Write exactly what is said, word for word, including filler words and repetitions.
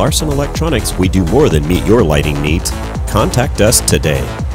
Larson Electronics, we do more than meet your lighting needs. Contact us today.